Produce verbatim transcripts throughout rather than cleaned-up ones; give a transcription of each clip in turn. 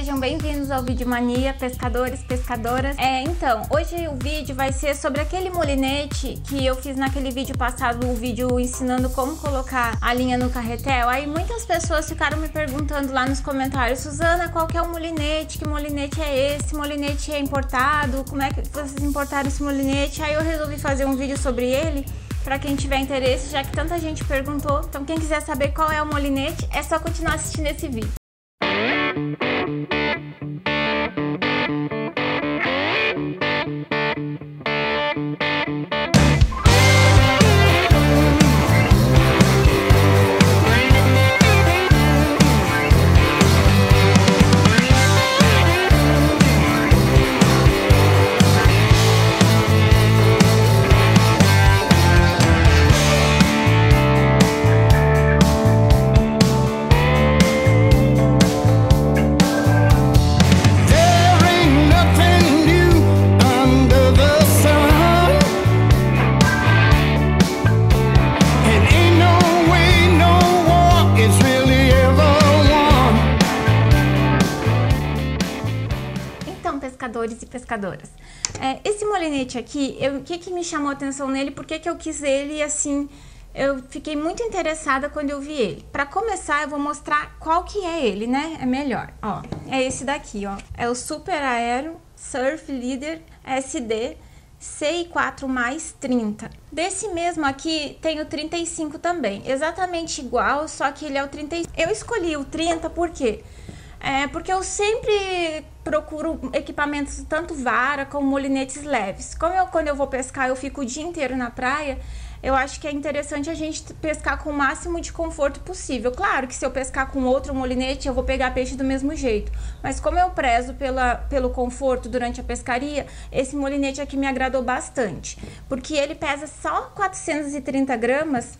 sejam bem-vindos ao Vídeo Mania, pescadores, pescadoras. É, então, hoje o vídeo vai ser sobre aquele molinete que eu fiz naquele vídeo passado, o vídeo ensinando como colocar a linha no carretel. Aí muitas pessoas ficaram me perguntando lá nos comentários: Suzana, qual que é o molinete? Que molinete é esse? Molinete é importado? Como é que vocês importaram esse molinete? Aí eu resolvi fazer um vídeo sobre ele, para quem tiver interesse, já que tanta gente perguntou. Então quem quiser saber qual é o molinete, é só continuar assistindo esse vídeo. Pescadores e pescadoras, é, esse molinete aqui, o que que me chamou a atenção nele, por que que eu quis ele, assim, eu fiquei muito interessada quando eu vi ele. Para começar, eu vou mostrar qual que é ele, né, é melhor, ó, é esse daqui, ó, é o Super Aero Surf Leader S D C I quatro mais trinta. Desse mesmo aqui tem o trinta e cinco também, exatamente igual, só que ele é o trinta e cinco. Eu escolhi o trinta porque É porque eu sempre procuro equipamentos tanto vara como molinetes leves. Como eu, quando eu vou pescar, eu fico o dia inteiro na praia, eu acho que é interessante a gente pescar com o máximo de conforto possível. Claro que se eu pescar com outro molinete, eu vou pegar peixe do mesmo jeito. Mas como eu prezo pela, pelo conforto durante a pescaria, esse molinete aqui me agradou bastante. Porque ele pesa só quatrocentos e trinta gramas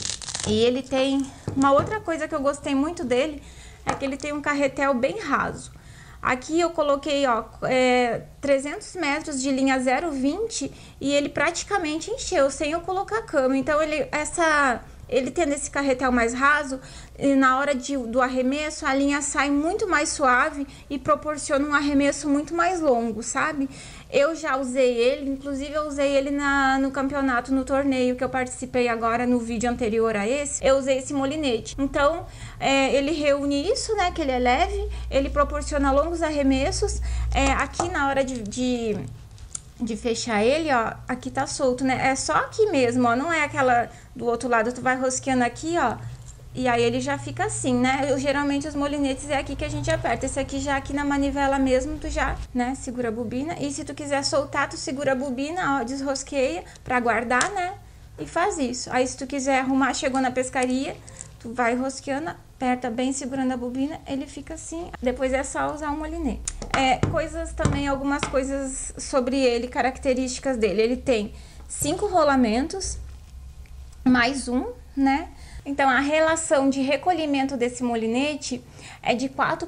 e ele tem uma outra coisa que eu gostei muito dele, é que ele tem um carretel bem raso. Aqui eu coloquei, ó, é, trezentos metros de linha zero vinte e ele praticamente encheu, sem eu colocar cama. Então, ele, essa, ele tendo esse carretel mais raso, e na hora de, do arremesso, a linha sai muito mais suave e proporciona um arremesso muito mais longo, sabe? Eu já usei ele, inclusive eu usei ele na, no campeonato, no torneio que eu participei agora no vídeo anterior a esse, eu usei esse molinete. Então, é, ele reúne isso, né, que ele é leve, ele proporciona longos arremessos. É, aqui na hora de, de, de fechar ele, ó, aqui tá solto, né, é só aqui mesmo, ó, não é aquela do outro lado, tu vai rosqueando aqui, ó, e aí ele já fica assim, né? Eu, geralmente os molinetes é aqui que a gente aperta. Esse aqui já aqui na manivela mesmo, tu já, né, segura a bobina. E se tu quiser soltar, tu segura a bobina, ó, desrosqueia pra guardar, né? E faz isso. Aí se tu quiser arrumar, chegou na pescaria, tu vai rosqueando, aperta bem segurando a bobina, ele fica assim. Depois é só usar o molinete. É, coisas também, algumas coisas sobre ele, características dele. Ele tem cinco rolamentos, mais um, né? Então, a relação de recolhimento desse molinete é de quatro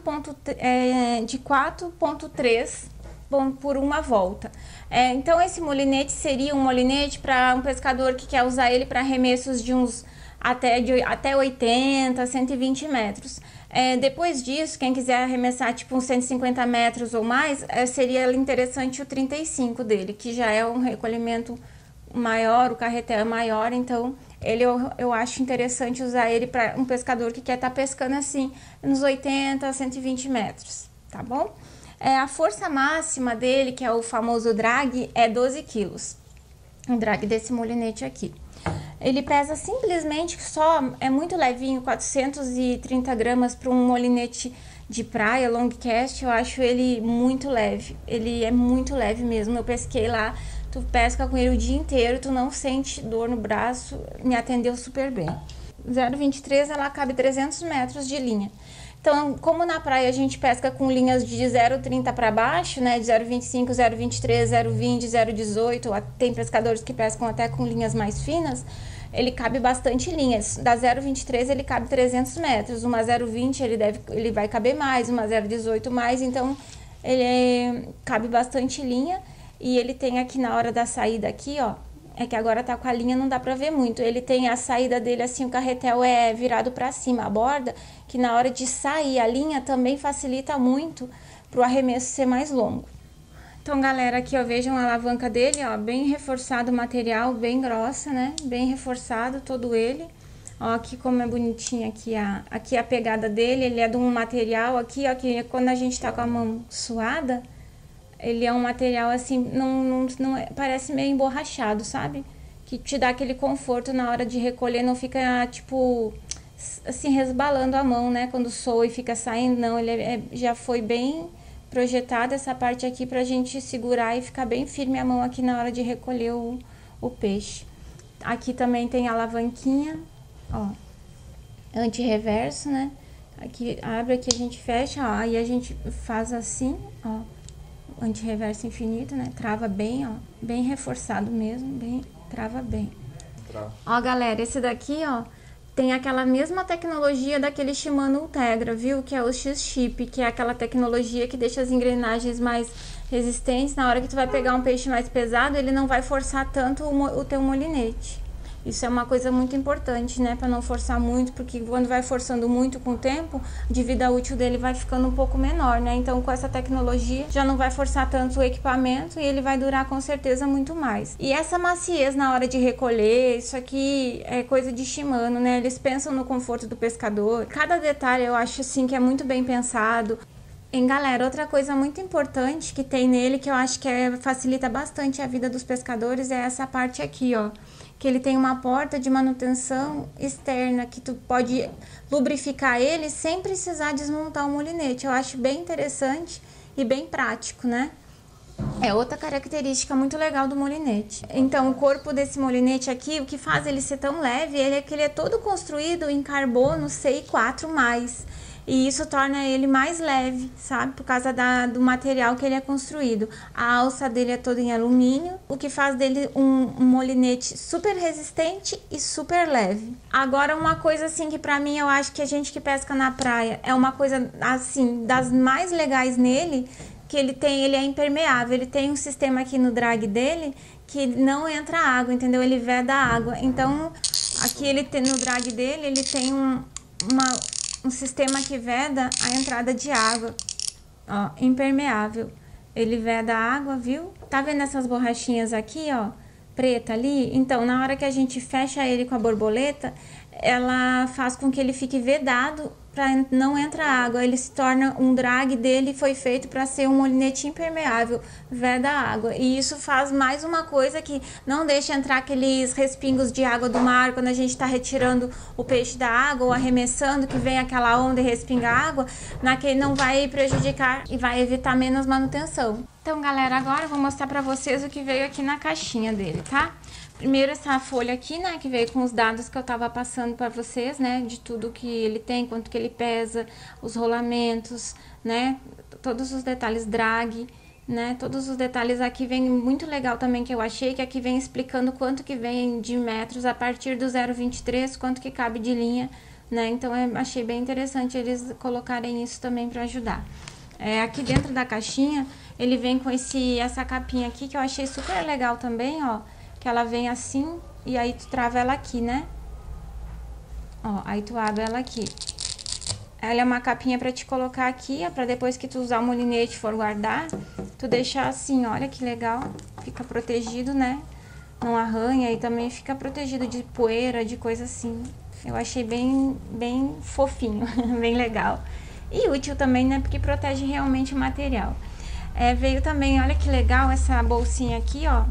ponto três por uma volta. É, então, esse molinete seria um molinete para um pescador que quer usar ele para arremessos de uns até, de, até oitenta, cento e vinte metros. É, depois disso, quem quiser arremessar tipo uns cento e cinquenta metros ou mais, é, seria interessante o trinta e cinco dele, que já é um recolhimento maior, o carretel é maior, então ele eu, eu acho interessante usar ele para um pescador que quer estar tá pescando assim nos oitenta, cento e vinte metros, tá bom? É, a força máxima dele, que é o famoso drag, é doze quilos, o drag desse molinete aqui. Ele pesa simplesmente só, é muito levinho, quatrocentos e trinta gramas para um molinete de praia, long cast, eu acho ele muito leve, ele é muito leve mesmo. Eu pesquei lá, tu pesca com ele o dia inteiro, tu não sente dor no braço, me atendeu super bem. zero vinte e três, ela cabe trezentos metros de linha. Então, como na praia a gente pesca com linhas de zero trinta para baixo, né, de zero vinte e cinco, zero vinte e três, zero vinte, zero dezoito, tem pescadores que pescam até com linhas mais finas, ele cabe bastante linhas. Da zero vinte e três ele cabe trezentos metros, uma zero vinte ele, deve, ele vai caber mais, uma zero dezoito mais, então ele é, cabe bastante linha. E ele tem aqui na hora da saída aqui, ó, é que agora tá com a linha, não dá pra ver muito. Ele tem a saída dele assim, o carretel é virado pra cima, a borda, que na hora de sair a linha também facilita muito pro arremesso ser mais longo. Então, galera, aqui, ó, vejam a alavanca dele, ó, bem reforçado o material, bem grossa, né? Bem reforçado todo ele. Ó, aqui como é bonitinho aqui a, aqui a pegada dele, ele é de um material aqui, ó, que quando a gente tá com a mão suada, ele é um material assim, não, não, não é, parece meio emborrachado, sabe? Que te dá aquele conforto na hora de recolher, não fica, tipo, assim, resbalando a mão, né? Quando soa e fica saindo, não, ele é, é, já foi bem projetada essa parte aqui pra gente segurar e ficar bem firme a mão aqui na hora de recolher o, o peixe. Aqui também tem a alavanquinha, ó, anti-reverso, né? Aqui abre, aqui a gente fecha, ó, aí a gente faz assim, ó, anti-reverso infinito, né? Trava bem, ó, bem reforçado mesmo, bem, trava bem. Trava. Ó, galera, esse daqui, ó, tem aquela mesma tecnologia daquele Shimano Ultegra, viu? Que é o X-Chip, que é aquela tecnologia que deixa as engrenagens mais resistentes. Na hora que tu vai pegar um peixe mais pesado, ele não vai forçar tanto o, o teu molinete. Isso é uma coisa muito importante, né? Para não forçar muito, porque quando vai forçando muito com o tempo, de vida útil dele vai ficando um pouco menor, né? Então, com essa tecnologia, já não vai forçar tanto o equipamento e ele vai durar com certeza muito mais. E essa maciez na hora de recolher, isso aqui é coisa de Shimano, né? Eles pensam no conforto do pescador. Cada detalhe eu acho, assim, que é muito bem pensado. E, galera, outra coisa muito importante que tem nele, que eu acho que é, facilita bastante a vida dos pescadores, é essa parte aqui, ó. Que ele tem uma porta de manutenção externa, que tu pode lubrificar ele sem precisar desmontar o molinete. Eu acho bem interessante e bem prático, né? É outra característica muito legal do molinete. Então, o corpo desse molinete aqui, o que faz ele ser tão leve, ele é que ele é todo construído em carbono C I quatro mais. E isso torna ele mais leve, sabe? Por causa da, do material que ele é construído. A alça dele é toda em alumínio, o que faz dele um, um molinete super resistente e super leve. Agora, uma coisa assim que pra mim eu acho que a gente que pesca na praia é uma coisa assim das mais legais nele, que ele tem, ele é impermeável. Ele tem um sistema aqui no drag dele que não entra água, entendeu? Ele veda a água. Então, aqui ele tem no drag dele, ele tem um, uma um sistema que veda a entrada de água, ó, impermeável. Ele veda a água, viu? Tá vendo essas borrachinhas aqui, ó, preta ali? Então, na hora que a gente fecha ele com a borboleta, ela faz com que ele fique vedado para não entrar água. Ele se torna um drag dele, foi feito para ser um molinete impermeável, veda a água. E isso faz mais uma coisa que não deixa entrar aqueles respingos de água do mar quando a gente está retirando o peixe da água ou arremessando, que vem aquela onda e respinga água, naquele não vai prejudicar e vai evitar menos manutenção. Então, galera, agora eu vou mostrar para vocês o que veio aqui na caixinha dele, tá? Primeiro essa folha aqui, né, que veio com os dados que eu tava passando para vocês, né, de tudo que ele tem, quanto que ele pesa, os rolamentos, né, todos os detalhes drag, né, todos os detalhes aqui vem muito legal também que eu achei, que aqui vem explicando quanto que vem de metros a partir do zero vírgula vinte e três, quanto que cabe de linha, né, então eu achei bem interessante eles colocarem isso também para ajudar. É, aqui dentro da caixinha, ele vem com esse, essa capinha aqui que eu achei super legal também, ó, que ela vem assim, e aí tu trava ela aqui, né? Ó, aí tu abre ela aqui. Ela é uma capinha pra te colocar aqui, ó, pra depois que tu usar o molinete e for guardar, tu deixar assim, olha que legal. Fica protegido, né? Não arranha e também fica protegido de poeira, de coisa assim. Eu achei bem, bem fofinho, bem legal. E útil também, né? Porque protege realmente o material. É, veio também, olha que legal essa bolsinha aqui, ó,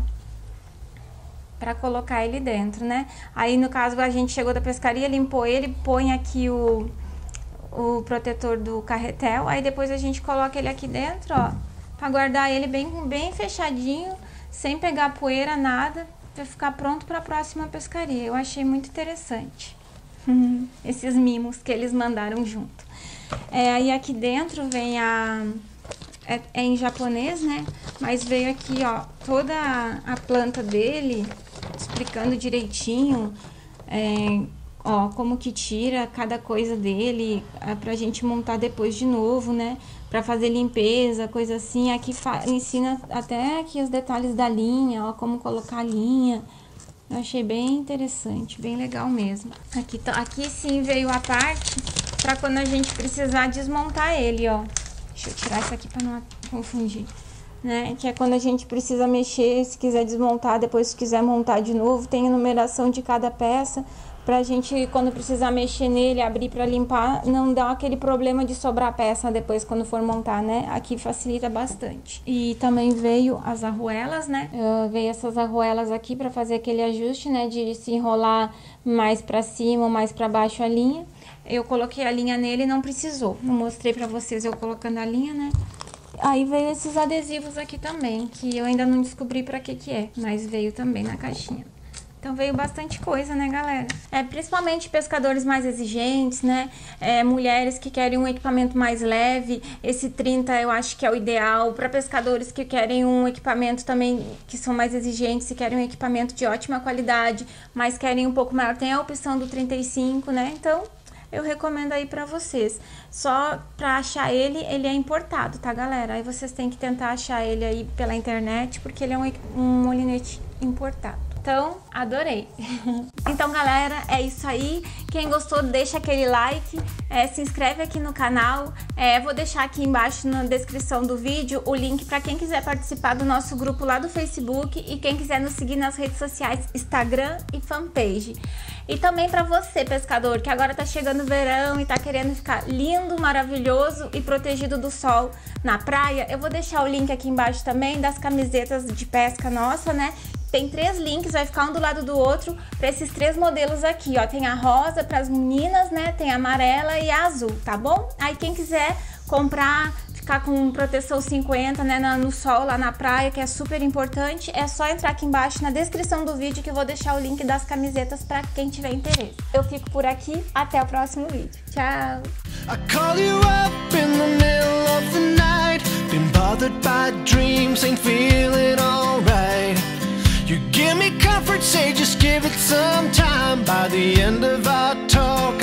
para colocar ele dentro, né? Aí, no caso, a gente chegou da pescaria, limpou ele, põe aqui o, o protetor do carretel, aí depois a gente coloca ele aqui dentro, ó, para guardar ele bem, bem fechadinho, sem pegar poeira, nada, para ficar pronto para a próxima pescaria. Eu achei muito interessante esses mimos que eles mandaram junto. É, aí aqui dentro vem a... É, é em japonês, né? Mas veio aqui, ó, toda a, a planta dele, explicando direitinho, é, ó, como que tira cada coisa dele, é, pra gente montar depois de novo, né? Pra fazer limpeza, coisa assim. Aqui ensina até aqui os detalhes da linha, ó, como colocar a linha, Eu achei bem interessante, bem legal mesmo. Aqui, aqui sim veio a parte para quando a gente precisar desmontar ele, ó. Deixa eu tirar isso aqui para não confundir, né? Que é quando a gente precisa mexer, se quiser desmontar, depois se quiser montar de novo, tem a numeração de cada peça. Pra gente, quando precisar mexer nele, abrir pra limpar, não dá aquele problema de sobrar peça depois quando for montar, né? Aqui facilita bastante. E também veio as arruelas, né? Uh, veio essas arruelas aqui pra fazer aquele ajuste, né? De se enrolar mais pra cima ou mais pra baixo a linha. Eu coloquei a linha nele e não precisou. Não mostrei pra vocês eu colocando a linha, né? Aí veio esses adesivos aqui também, que eu ainda não descobri pra que que é, mas veio também na caixinha. Então veio bastante coisa, né, galera? É, principalmente pescadores mais exigentes, né? É, mulheres que querem um equipamento mais leve. Esse trinta eu acho que é o ideal. Para pescadores que querem um equipamento também, que são mais exigentes e querem um equipamento de ótima qualidade, mas querem um pouco maior, tem a opção do trinta e cinco, né? Então eu recomendo aí pra vocês. Só pra achar ele, ele é importado, tá, galera? Aí vocês têm que tentar achar ele aí pela internet, porque ele é um, um molinete importado. Então, adorei. Então, galera, é isso aí. Quem gostou, deixa aquele like, é, se inscreve aqui no canal. É, vou deixar aqui embaixo na descrição do vídeo o link para quem quiser participar do nosso grupo lá do Facebook e quem quiser nos seguir nas redes sociais, Instagram e fanpage. E também para você, pescador, que agora tá chegando o verão e tá querendo ficar lindo, maravilhoso e protegido do sol na praia, eu vou deixar o link aqui embaixo também das camisetas de pesca nossa, né? Tem três links, vai ficar um do lado do outro para esses três modelos aqui, ó. Tem a rosa para as meninas, né? Tem a amarela e a azul, tá bom? Aí quem quiser comprar, ficar com proteção cinquenta, né, no sol lá na praia, que é super importante, é só entrar aqui embaixo na descrição do vídeo que eu vou deixar o link das camisetas para quem tiver interesse. Eu fico por aqui, até o próximo vídeo. Tchau! I call you up in the middle of the night, been bothered by dreams, ain't feeling alright. You give me comfort, say just give it some time. By the end of our talk